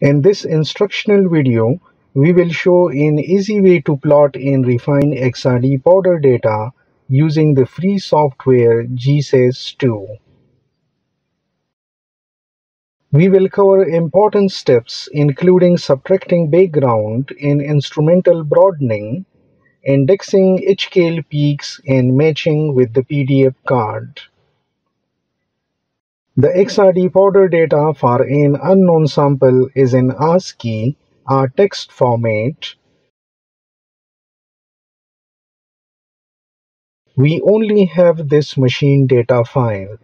In this instructional video, we will show an easy way to plot and refine XRD powder data using the free software GSAS-II. We will cover important steps including subtracting background and instrumental broadening, indexing HKL peaks, and matching with the PDF card. The XRD powder data for an unknown sample is in ASCII, a text format. We only have this machine data file.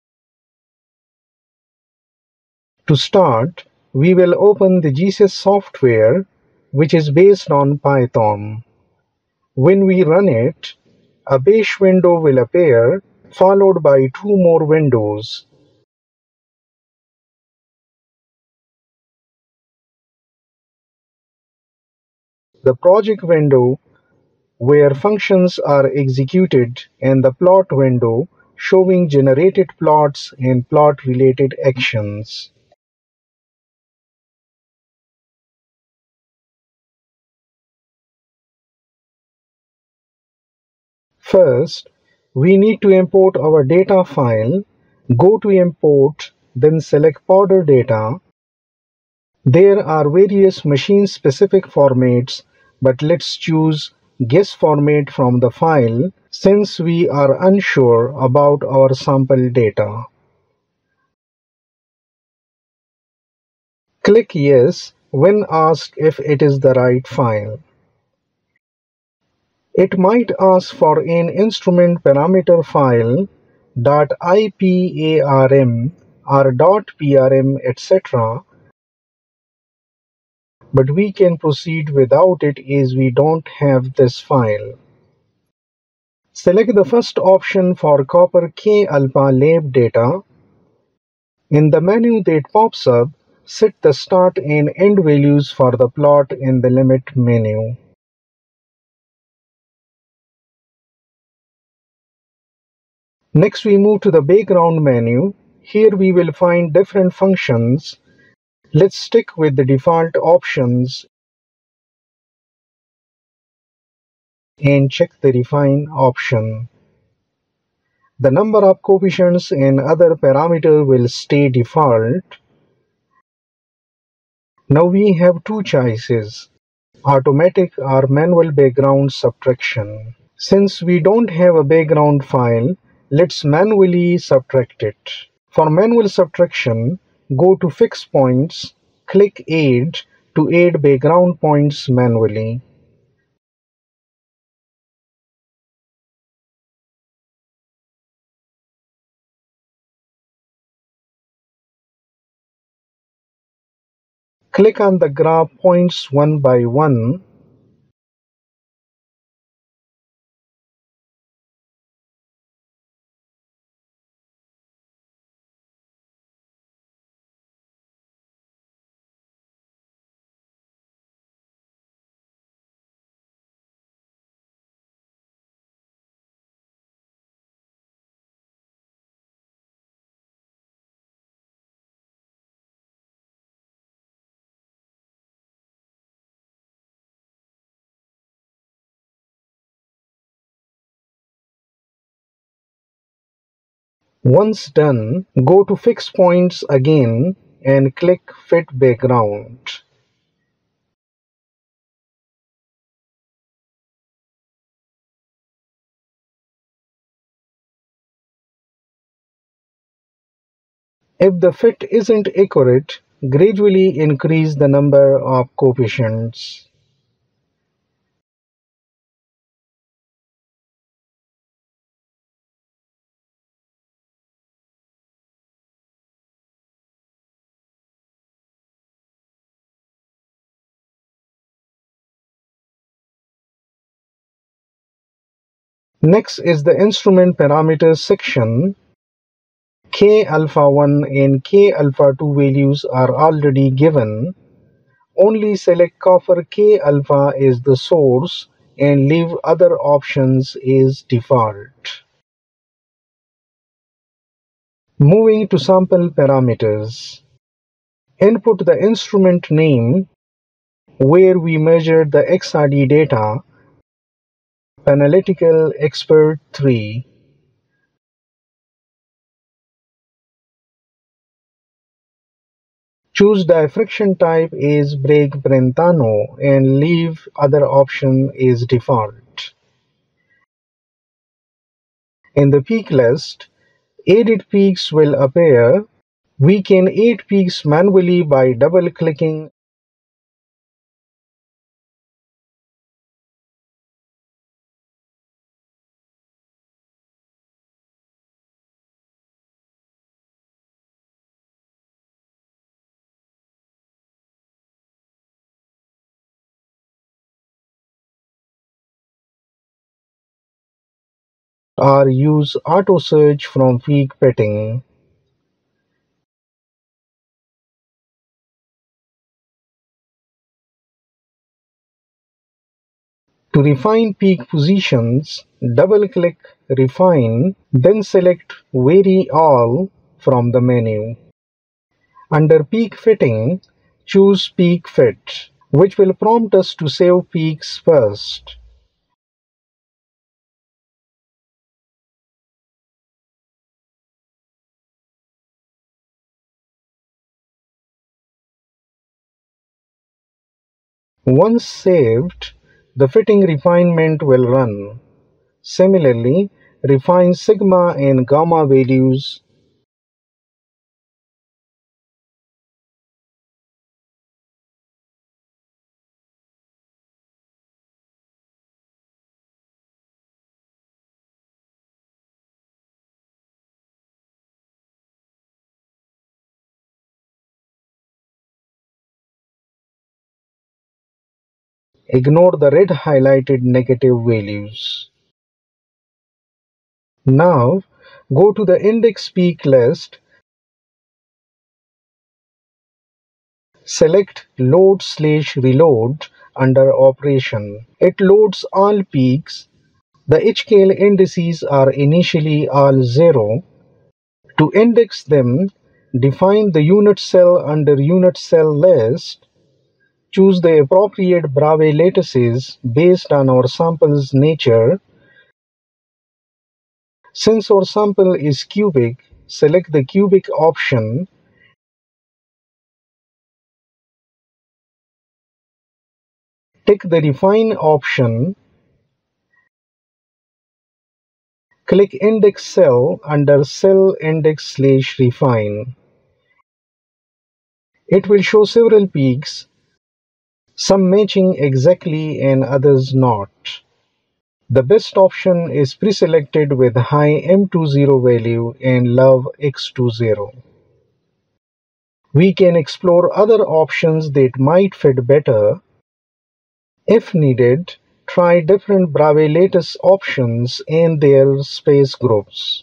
To start, we will open the GSAS software, which is based on Python. When we run it, a bash window will appear, followed by two more windows. The project window, where functions are executed, and the plot window, showing generated plots and plot-related actions. First, we need to import our data file. Go to Import, then select Powder Data. There are various machine-specific formats, but let's choose Guess format from the file since we are unsure about our sample data. Click Yes when asked if it is the right file. It might ask for an instrument parameter file, .iparm or .prm, etc., but we can proceed without it as we don't have this file. Select the first option for copper K-alpha lab data. In the menu that pops up, set the start and end values for the plot in the limit menu. Next, we move to the background menu. Here we will find different functions. Let's stick with the default options and check the Refine option. The number of coefficients and other parameters will stay default. Now we have two choices, automatic or manual background subtraction. Since we don't have a background file, let's manually subtract it. For manual subtraction, go to Fix Points, click Add to add background points manually. Click on the graph points one by one. Once done, go to Fix Points again and click Fit Background. If the fit isn't accurate, gradually increase the number of coefficients. Next is the instrument parameters section. K-alpha1 and K-alpha2 values are already given. Only select copper K-alpha as the source and leave other options as default. Moving to sample parameters. Input the instrument name where we measured the XRD data, Analytical Expert 3. Choose diffraction type is Bragg-Brentano and leave other option is default. In the peak list, edit peaks will appear. We can add peaks manually by double-clicking or use auto search from peak fitting. To refine peak positions, double-click Refine, then select Vary All from the menu. Under Peak Fitting, choose Peak Fit, which will prompt us to save peaks first. Once saved, the fitting refinement will run. Similarly, refine sigma and gamma values. Ignore the red highlighted negative values. Now, go to the index peak list. Select Load/Reload under Operation. It loads all peaks. The HKL indices are initially all 0. To index them, define the unit cell under Unit Cell List. Choose the appropriate Bravais lattices based on our sample's nature. Since our sample is cubic, select the cubic option. Tick the Refine option. Click Index Cell under Cell Index/Refine. It will show several peaks, some matching exactly and others not. The best option is pre-selected with high M20 value and low X20. We can explore other options that might fit better. If needed, try different Bravais lattice options and their space groups.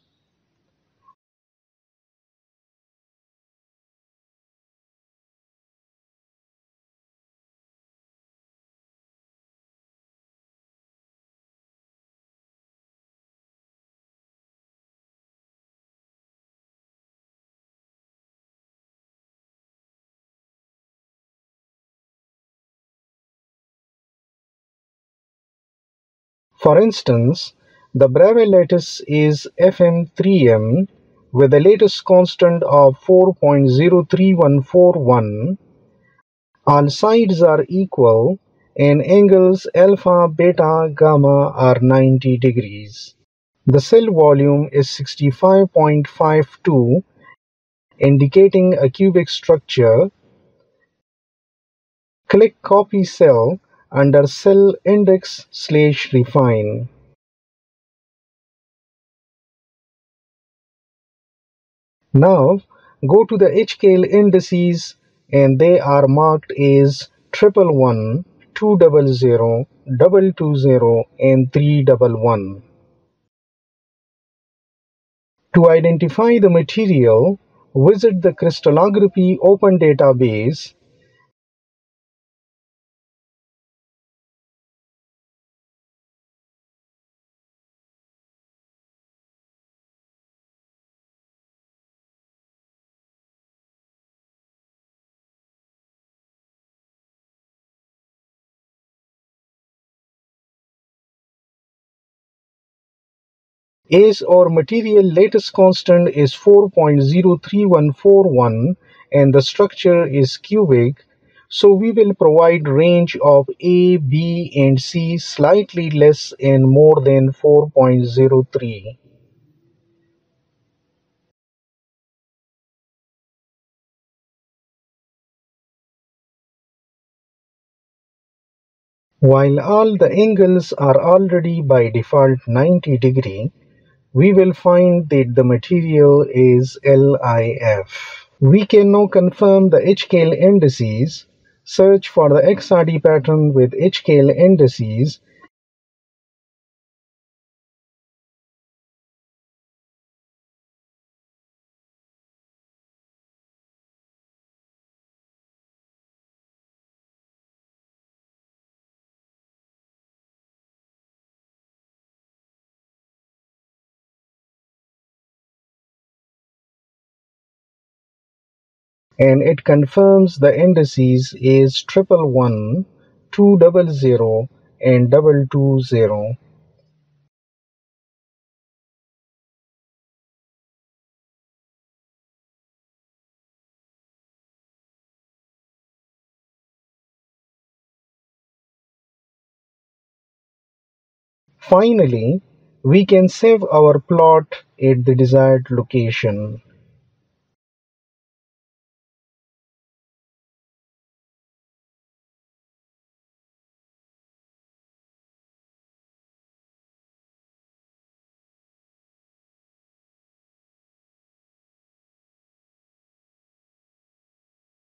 For instance, the Bravais lattice is FM3M with a lattice constant of 4.03141. All sides are equal and angles alpha, beta, gamma are 90 degrees. The cell volume is 65.52, indicating a cubic structure. Click Copy Cell under Cell Index/Refine. Now, go to the HKL indices and they are marked as 111, 200, 220, and 311. To identify the material, visit the Crystallography Open Database. As our material lattice constant is 4.03141 and the structure is cubic, so we will provide range of A, B and C slightly less and more than 4.03. While all the angles are already by default 90 degree, we will find that the material is LIF. We can now confirm the H-scale indices, search for the XRD pattern with H-scale indices, and it confirms the indices is 111, 200, and 220. Finally, we can save our plot at the desired location.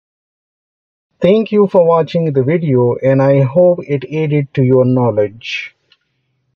Thank you for watching the video and I hope it added to your knowledge.